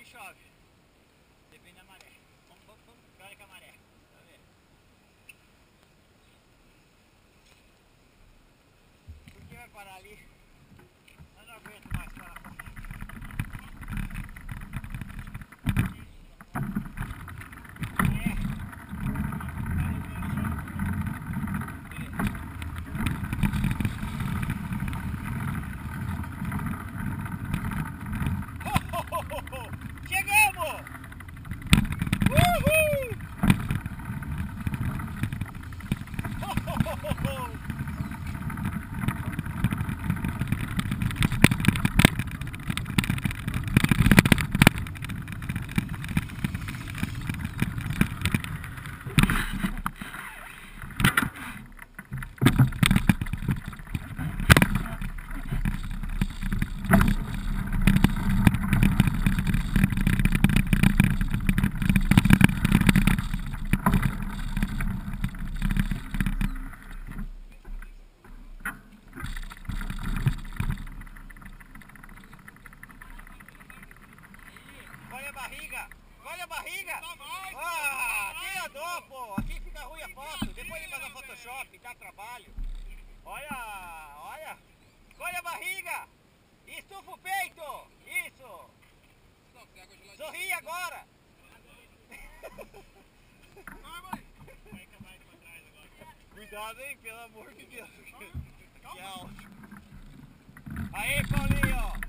chove. Depende da maré. Vamos pior que a maré. Tá vendo? Por que vai parar ali? Eu não aguento mais parar. Olha a barriga! Olha a barriga! Ah, quem andou, pô? Aqui fica ruim a foto. Depois ele faz a Photoshop, dá trabalho. Olha, olha! Olha a barriga! Estufa o peito! Isso! Sorri agora! Cuidado, hein? Pelo amor de Deus! Que alto! Aí, Paulinho!